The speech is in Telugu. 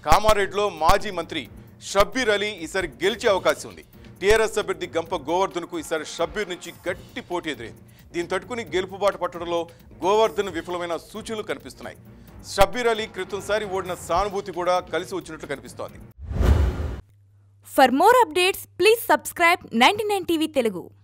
కామారెడ్డిలో మాజీ మంత్రి షబ్బీర్ అలీ ఈసారి గెలిచే అవకాశం ఉంది. టీఆర్ఎస్ అభ్యర్థి గంప గోవర్ధన్కు ఈసారి షబ్బీర్ నుంచి గట్టి పోటీ ఎదురైంది. దీన్ని తట్టుకుని గెలుపుబాటు పట్టడంలో గోవర్ధన్ విఫలమైన సూచనలు కనిపిస్తున్నాయి. షబ్బీర్ అలీ క్రితంసారి ఓడిన సానుభూతి కూడా కలిసి వచ్చినట్లు కనిపిస్తోంది. For more updates, please subscribe 99 TV Telugu.